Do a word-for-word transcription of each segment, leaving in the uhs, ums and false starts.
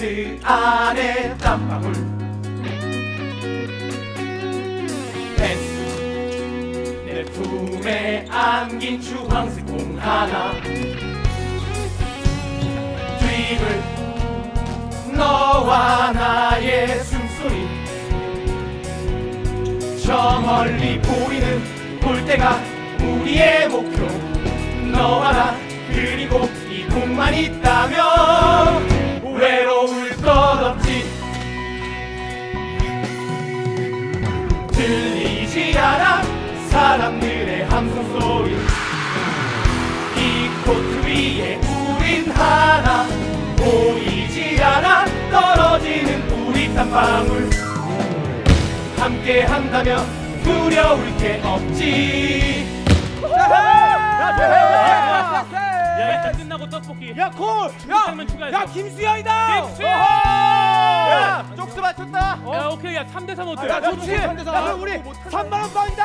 코트 안에 땀방울 펜스 내 품에 안긴 주황색 공 하나 드리블 너와 나의 숨소리 저 멀리 보이는 골대가 우리의 목표 너와 나 그리고 이 공만 있다면 외로울 것 없지 들리지 않아 사람들의 함성 소리 이 코트 위에 우린 하나 보이지 않아 떨어지는 우리 땀방울 함께 한다면 두려울 게 없지 야, 일단 끝나고 떡볶이. 야, 콜! 중국탕면 추가해서. 야, 김수영이다! 김수영! 야, 쪽수 맞췄다! 어? 야, 오케이. 야, 삼 대 삼 어때? 야, 좋지! 야, 그럼 우리 삼만 원 빵이다!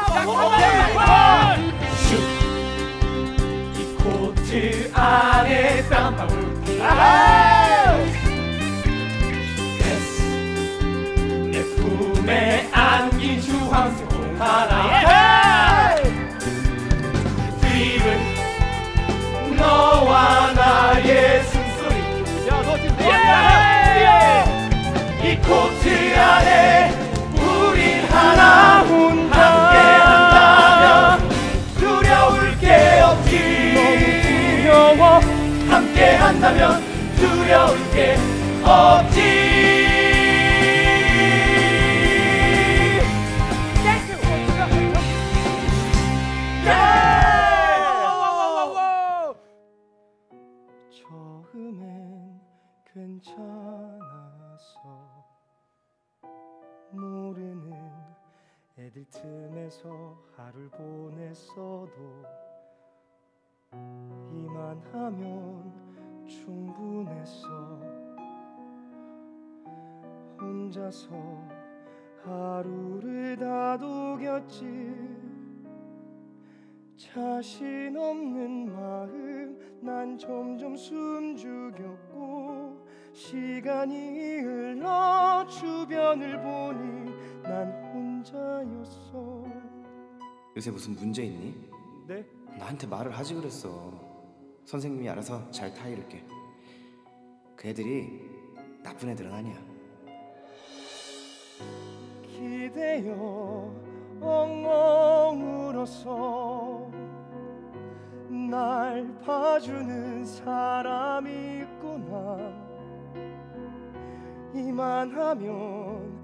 슛! 이 코트 안에 땀방울 패스 내 품에 안긴 주황색 공 하나 드리블 너와 나의 숨소리 야, 너 지금 이 코트 안에 우린 하나 함께 한다면 두려울 게 없지 두려워 함께 한다면 두려울 게 없지 처음엔 괜찮았어 모르는 애들 틈에서 하루를 보냈어도 이만하면 충분했어 혼자서 하루를 다독였지 자신 없는 마음 난 점점 숨죽였고 시간이 흘러 주변을 보니 난 혼자였어. 요새 무슨 문제 있니? 네? 나한테 말을 하지 그랬어. 선생님이 알아서 잘 타이를게. 그 애들이 나쁜 애들은 아니야. 기대어 엉엉 울었어 날 봐주는 사람이 있구나 이만하면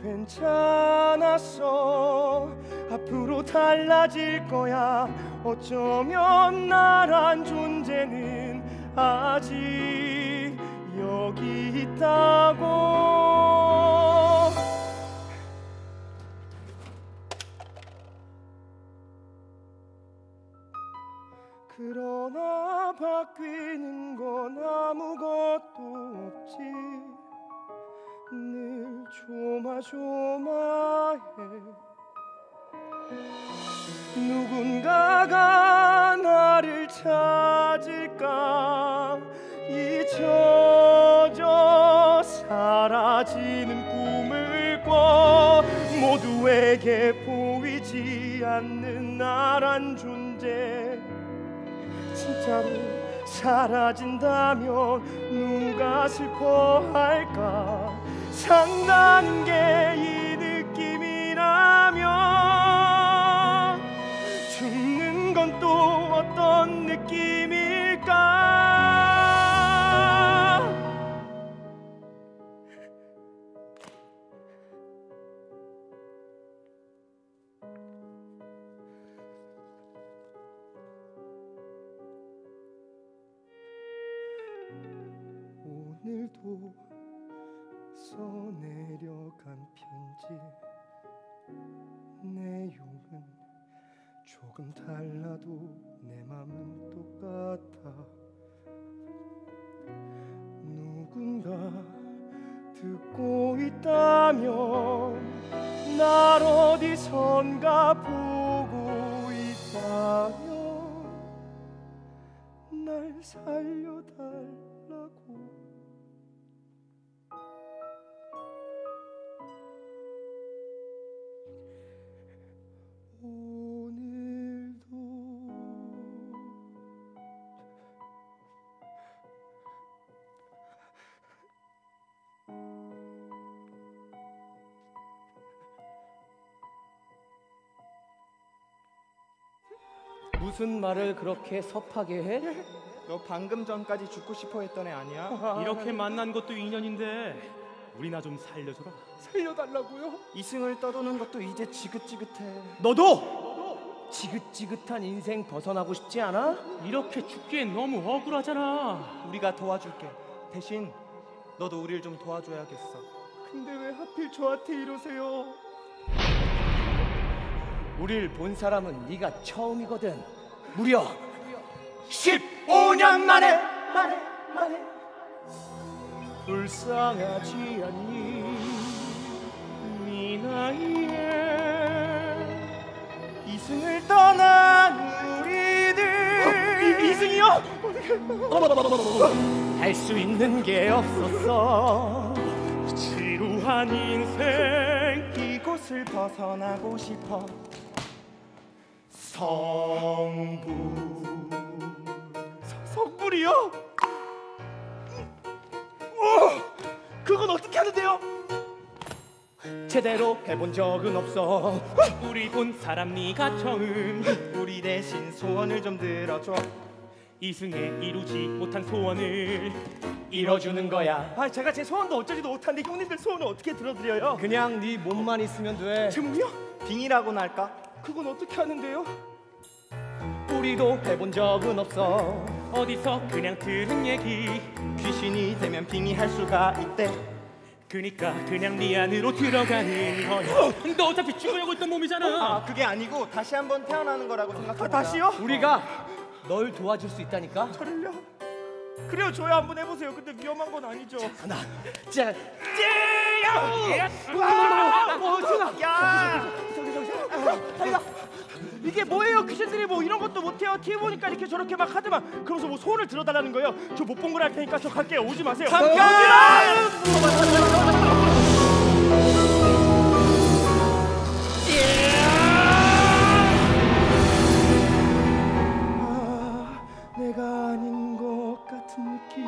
괜찮았어 앞으로 달라질 거야 어쩌면 나란 존재는 아직 여기 있다고 그러나 바뀌는 건 아무것도 없지 늘 조마조마해 누군가가 나를 찾을까 잊혀져 사라지는 꿈을 꿔 모두에게 보이지 않는 나란 존재 진짜로 사라진다면 누가 슬퍼할까 산다는 게 이 느낌이라면 죽는 건 또 어떤 느낌일까 오늘도 써내려간 편지 내용은 조금 달라도 내 맘은 똑같아 누군가 듣고 있다면 날 어디선가 보고 있다면 날 살려달라고 무슨 말을 그렇게 섭하게 해? 너 방금 전까지 죽고 싶어 했던 애 아니야? 이렇게 만난 것도 인연인데 우리나 좀 살려줘라. 살려달라고요? 이승을 떠도는 것도 이제 지긋지긋해. 너도 지긋지긋한 인생 벗어나고 싶지 않아? 이렇게 죽기엔 너무 억울하잖아. 우리가 도와줄게. 대신 너도 우릴 좀 도와줘야겠어. 근데 왜 하필 저한테 이러세요? 우릴 본 사람은 네가 처음이거든. 무려 십오 년 만에 만에 만에. 불쌍하지 않니 네 나이에 이승을 떠난 우리들. 이, 이승이요? 할 수 있는 게 없었어. 지루한 인생 이곳을 벗어나고 싶어. 성불. 성불이요? 어, 그건 어떻게 하는데요? 제대로 해본 적은 없어. 우리 본 사람 네가 처음. 우리 대신 소원을 좀 들어줘. 이승에 이루지 못한 소원을 이뤄주는 거야. 아, 제가 제 소원도 어쩌지도 못한데 형님들 소원을 어떻게 들어드려요? 그냥 네 몸만 있으면 돼. 제목이요? 빙이라고나 할까? 그건 어떻게 하는데요? 우리도 해본 적은 없어. 어디서 그냥 들은 얘기. 귀신이 되면 빙이 할 수가 있대. 그니까 그냥 네 안으로 들어가는 거야. 너 어차피 죽으려고 했던 몸이잖아. 아, 그게 아니고 다시 한번 태어나는 거라고 생각합니다. 아, 다시요? 우리가 널 도와줄 수 있다니까. 저를요? 그래요, 저야 한번 해보세요. 근데 위험한 건 아니죠. 하나, 자, 야! 저기 저기 저기. 이게 뭐예요? 귀신들이 뭐 이런 것도 못해요. 티비 보니까 이렇게 저렇게 막 하더만. 그러면서 뭐 소원을 들어달라는 거예요. 저 못 본 걸 할 테니까 저 갈게요. 오지 마세요. 잠깐! 아, 내가 아닌 것 같은 느낌.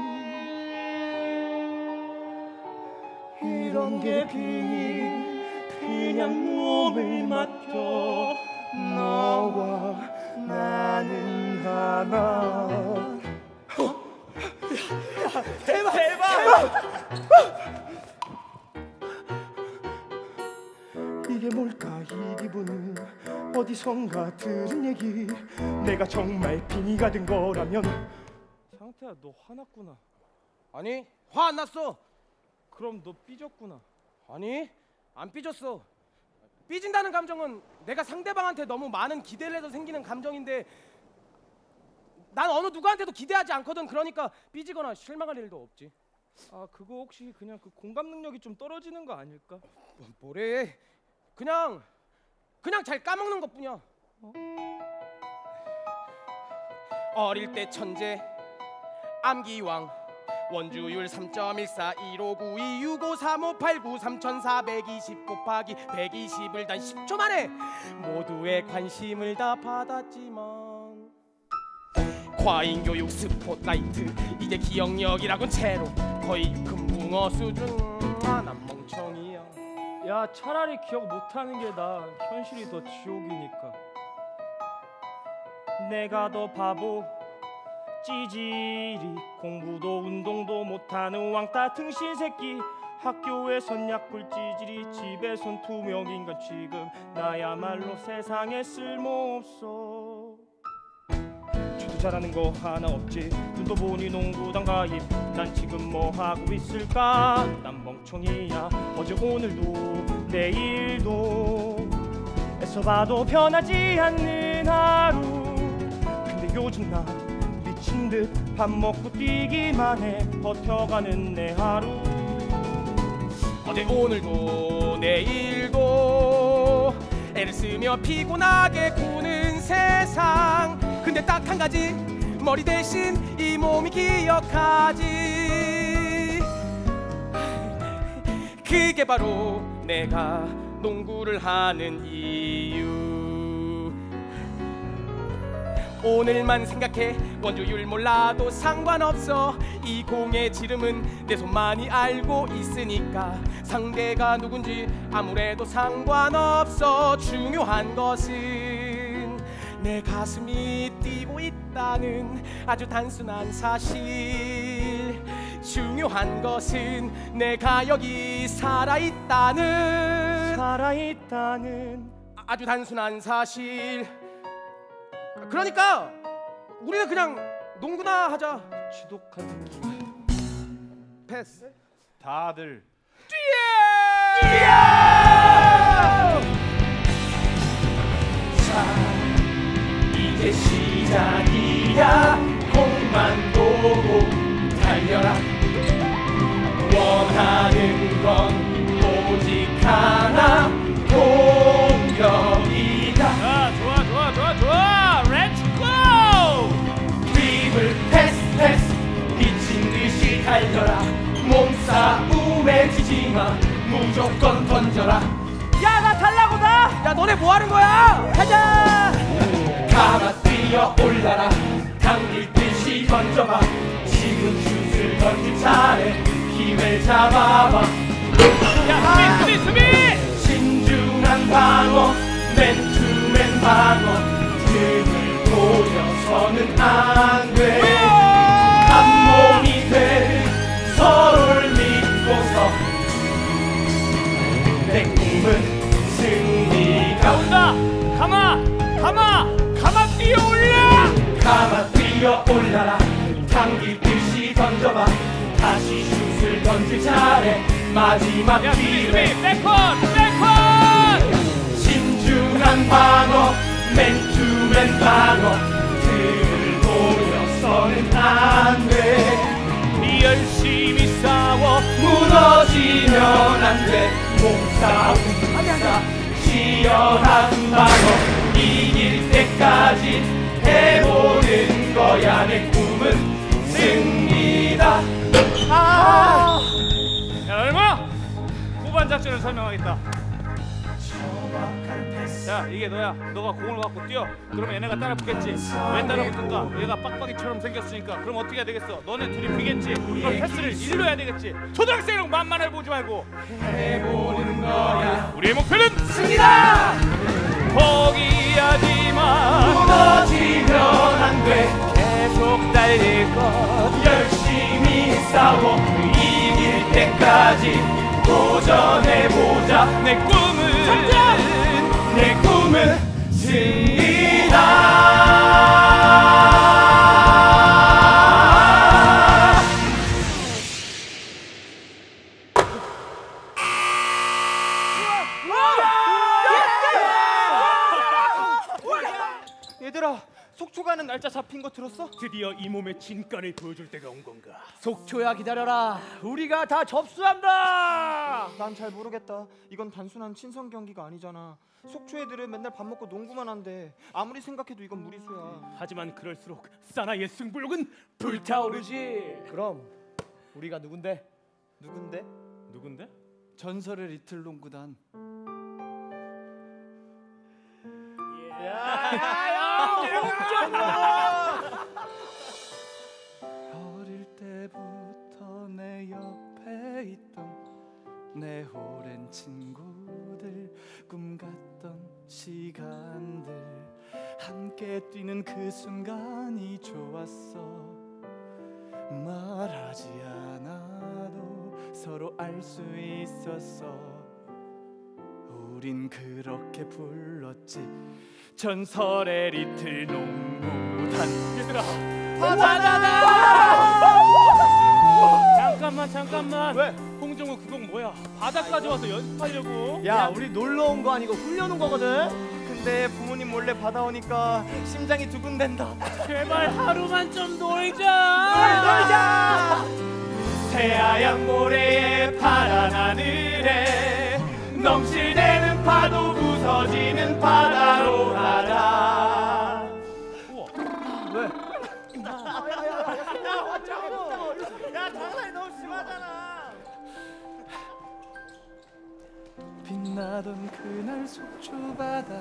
이런 게 빙이 그냥 몸을 맡겨. 너와 나는 하나. 어? 대박! 대박! 이게 뭘까 이 기분은. 어디선가 들은 얘기. 내가 정말 빙의가 된 거라면. 상태야, 너 화났구나. 아니, 화 안 났어. 그럼 너 삐졌구나. 아니, 안 삐졌어. 삐진다는 감정은 내가 상대방한테 너무 많은 기대를 해서 생기는 감정인데 난 어느 누구한테도 기대하지 않거든. 그러니까 삐지거나 실망할 일도 없지. 아, 그거 혹시 그냥 그 공감 능력이 좀 떨어지는 거 아닐까? 뭐, 뭐래? 그냥 그냥 잘 까먹는 것뿐이야. 어? 어릴 때 천재 암기왕 원주율 삼 점 일사 일오구이 육오삼오팔구 삼천사백이십 곱하기 백이십을 단 십 초 만에 모두의 관심을 다 받았지만 과잉교육 스포트라이트 이제 기억력이라곤 제로 거의 금붕어 수준. 아, 난 멍청이야. 야, 차라리 기억 못하는 게 나아. 현실이 더 지옥이니까. 내가 더 바보 찌질이 공부도 운동도 못하는 왕따 등신 새끼. 학교에선 약불 찌질이 집에선 투명 인간 취급. 나야말로 세상에 쓸모없어. 주도 잘하는 거 하나 없지. 눈도 보니 농구단 가입. 난 지금 뭐 하고 있을까? 난 멍청이야. 어제 오늘도 내일도 애써봐도 변하지 않는 하루. 근데 요즘 나 미친 듯 밥 먹고 뛰기만 해. 버텨가는 내 하루. 어제 오늘도 내일도 애를 쓰며 피곤하게 구는 세상. 근데 딱 한 가지 머리 대신 이 몸이 기억하지. 그게 바로 내가 농구를 하는 이유. 오늘만 생각해. 원주율 몰라도 상관없어. 이 공의 지름은 내 손만이 알고 있으니까. 상대가 누군지 아무래도 상관없어. 중요한 것은 내 가슴이 뛰고 있다는 아주 단순한 사실. 중요한 것은 내가 여기 살아있다는 살아있다는 아주 단순한 사실. 그러니까 우리는 그냥 농구나 하자. 지독한 느낌. 패스. 다들 뛰어! 자, 이제 시작이야. 공만 보고 달려라. 원하는 건 오직 하나, 공격이다. 자, 좋아 좋아 좋아 좋아. 렛츠 고! 드리블 패스 패스 미친 듯이 달려라. 몸싸움에 지지마. 무조건 던져라. 야, 나 달라고 나! 야, 너네 뭐 하는 거야? 가자! 가마 뛰어 올라라. 당길 듯이 던져봐. 지금 슛을 던질 차례. 힘을 잡아봐. 야, 수비 수비 수비. 신중한 방어. 맨투맨 방어. 등을 돌려서는 안 돼. 한 몸이 되듯 서로를 믿고서 내 꿈은 승리가. 온다. 가마 가마 가마 뛰어올라. 가마 뛰어 올라라. 당기듯이 던져봐. 다시 슛을 던질 차례. 마지막 야, 수비 수비. 기회. 백헌 백헌. 신중한 방어. 맨투맨 방어. 등을 돌려서는 안 돼. 열심히 싸워. 무너지면 안 돼. 몸싸움 치열한 방어. 이길 때까지 해보는 거야. 내 꿈은 승리다. 아, 야, 얼마? 후반 작전을 설명하겠다. 자, 이게 너야. 너가 공을 갖고 뛰어. 그러면 얘네가 따라 붙겠지. 왜 따라 붙을까? 얘가 빡빡이처럼 생겼으니까. 그럼 어떻게 해야 되겠어? 너네 둘이 비겠지. 그럼 패스를 일로 해야 되겠지. 초등학생이랑 만만해 보지 말고 해보는 거야. 우리의 목표는 승리다. 포기하지 마. 무너지면 안 돼. 계속 달릴 것. 열심히 싸워. 이길 때까지 도전해보자. 내 꿈은 내 꿈은 승리다. 얘들아, 속초 가는 날짜 잡힌 거 들었어? 드디어 이 몸의 진가를 보여줄 때가 온 건가? 속초야, 기다려라. 우리가 다 접수한다. 난 잘 모르겠다. 이건 단순한 친선 경기가 아니잖아. 속초 애들은 맨날 밥 먹고 농구만 한대. 아무리 생각해도 이건 무리수야. 하지만 그럴수록 사나이의 승부욕은 불타오르지. 그럼 우리가 누군데? 누군데? 누군데? 전설의 리틀 농구단. 어릴 때부터 내 옆에 있던 내 오랜 친구들, 꿈 같던 시간들, 함께 뛰는 그 순간이 좋았어. 말하지 않아도 서로 알 수 있었어. 우린 그렇게 불렀지, 전설의 리틀 농구단. 얘들아, 바다다. 잠깐만 잠깐만. 왜? 홍정우 그건 뭐야? 바다까지 와서 연습하려고? 야, 우리 놀러 온 거 아니고 훈련 온 거거든. 근데 부모님 몰래 받아오니까 심장이 두근댄다. 제발 하루만 좀 놀자. 놀자. 새하얀 모래에 파란 하늘에 넘실대는 파도 부서지는 바다로 가자. 왜? 야, 장난이 너무 심하잖아. 빛나던 그날 속초 바다,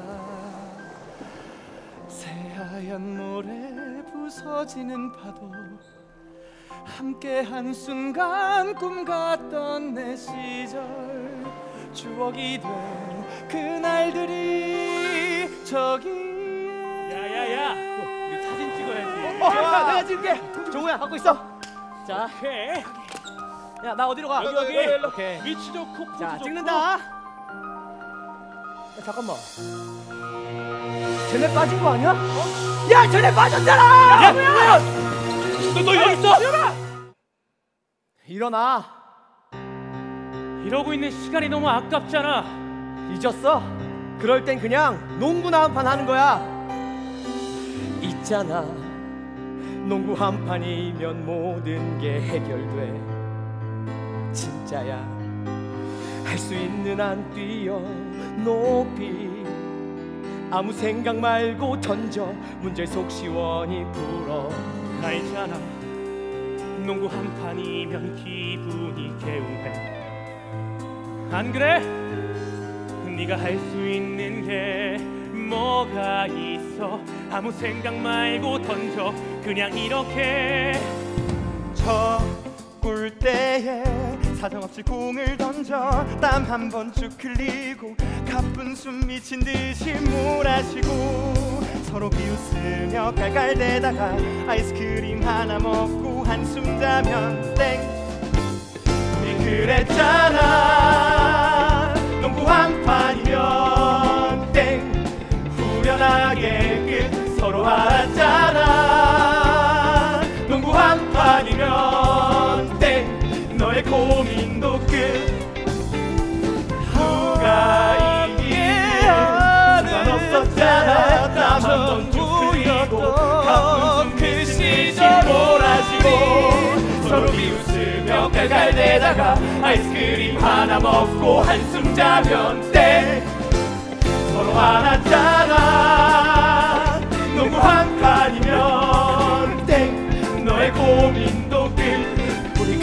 새하얀 모래 부서지는 파도, 함께 한순간 꿈 같던 내 시절, 추억이 된 그날들이 저기에. 야, 내가 찍을게. 종우야 갖고 있어. 자, 오케이. 야 나 어디로 가? 여기 여기. 오케이. 위치 좋고 포즈 자 좋고. 찍는다. 야, 잠깐만. 쟤네 빠진 거 아니야? 어? 야, 쟤네 빠졌잖아. 야, 뭐야? 너, 너 여기 있어? 일어나. 이러고 있는 시간이 너무 아깝잖아. 잊었어? 그럴 땐 그냥 농구나 한 판 하는 거야. 있잖아. 농구 한 판이면 모든 게 해결돼. 진짜야. 할 수 있는 한 뛰어 높이. 아무 생각 말고 던져 문제 속 시원히 풀어. 알잖아. 농구 한 판이면 기분이 개운해. 안 그래? 네가 할 수 있는 게 뭐가 있어? 아무 생각 말고 던져 그냥 이렇게. 저 꿀대에 사정없이 공을 던져 땀 한 번 쭉 흘리고 가쁜 숨 미친 듯이 몰아쉬고 서로 비웃으며 깔깔대다가 아이스크림 하나 먹고 한숨 자면 땡. 우리 그랬잖아. 농구 한 판이면 땡. 후련하게 끝 서로 알았잖아. 농구 한 판이면 땡. 너의 고민도 끝. 누가 이기는 상관없었잖아. 땀 한 번 쭉 흘리고 가쁜 그 시절 몰아쉬고 서로 비웃으며 깔깔대다가 아이스크림 하나 먹고 한숨 자면 땡. 서로 알았잖아. 농구 한 판이면 땡. 너의 고민도 끝. 우리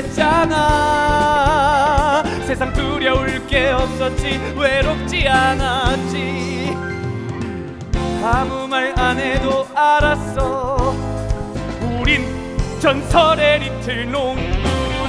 그랬잖아. 세상 두려울 게 없었지. 외롭지 않았지. 아무 말 안 해도 알았어. 우린 전설의 리틀 농구단.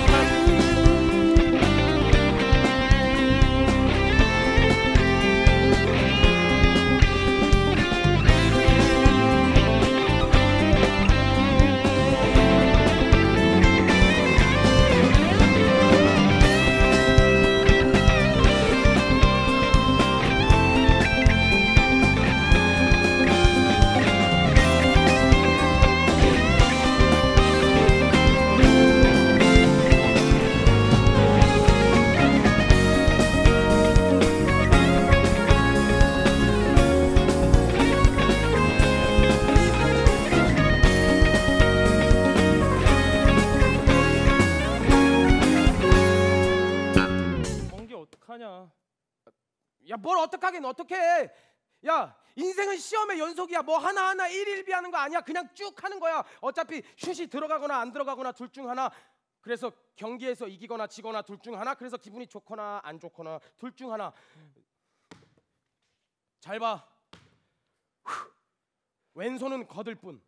야, 뭘 어떡하긴 어떡해. 야, 인생은 시험의 연속이야. 뭐 하나하나 일일비하는 거 아니야. 그냥 쭉 하는 거야. 어차피 슛이 들어가거나 안 들어가거나 둘 중 하나. 그래서 경기에서 이기거나 지거나 둘 중 하나. 그래서 기분이 좋거나 안 좋거나 둘 중 하나. 잘 봐. 왼손은 거들 뿐.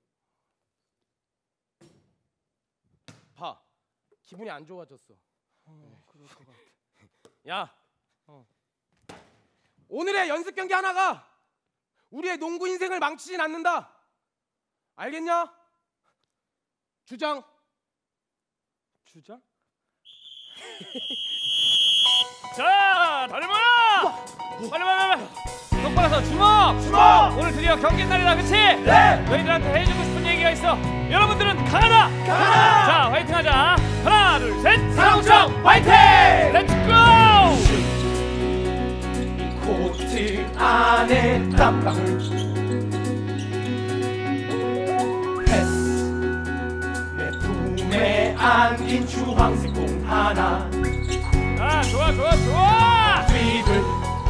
봐. 기분이 안 좋아졌어. 어, 그럴 것 같아. 야, 어. 오늘의 연습 경기 하나가 우리의 농구 인생을 망치진 않는다. 알겠냐? 주장. 주장? 자, 다들 모여! 빨리 빨리 빨리! 똑바로 주먹! 주먹! 오늘 드디어 경기 날이다, 그치? 네! 너희들한테 해주고 싶은 얘기가 있어. 여러분들은 강하다! 강하다! 자, 화이팅 하자. 하나, 둘, 셋! 사랑청 화이팅! 렛츠 고! 코트 안에 땀방울 패스 내 품에 안긴 주황색 공 하나. 아, 좋아 좋아 좋아! 드리블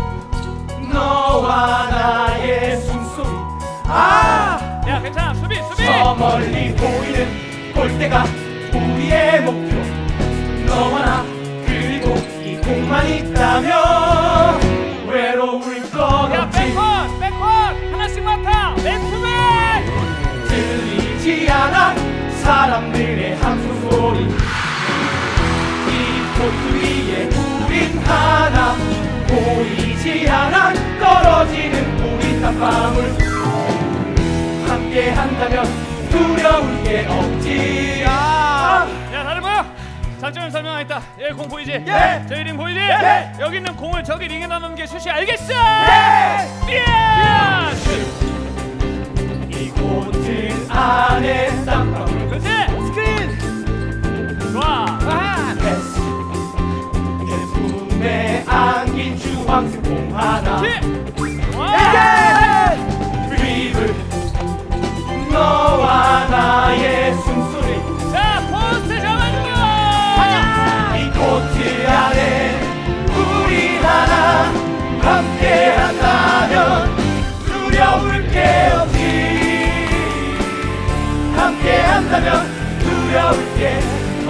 너와 나의 숨소리. 아! 야, 괜찮아. 수비 수비! 저 멀리 보이는 골대가 우리의 목표. 너와 나 그리고 이 공만 있다면 외로울 것 야, 없지. 백콘! 백콘! 하나씩 맡아! 맨투맨! 들리지 않아 사람들의 함성 소리. 이 코트 위에 우린 하나. 보이지 않아 떨어지는 우리 땀방울. 함께 한다면 두려울 게 없지. 야, 야 다들 모여. 장점을 설명하겠다. 예, 공 보이지? 예. 저희 링 보이지? 예. 여기 있는 공을 저기 링에 넣는 게 슛이 알겠어? 예. 예. 이곳은 안에 쌍방울 그렇지. 스크린. 좋아. 아, 패스. 내 품에 안긴 주황색 공 하나. 그렇지. 와. 드리블 너와 나의 숨소리. 자, 포스트 잡아주고. 이 코트 안에 우리 하나 함께 한다면 두려울 게 없지. 함께 한다면 두려울 게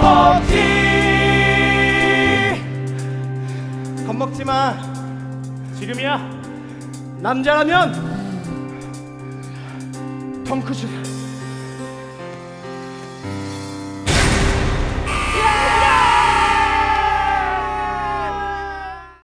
없지. 겁먹지 마. 지금이야. 남자라면 덩크슛.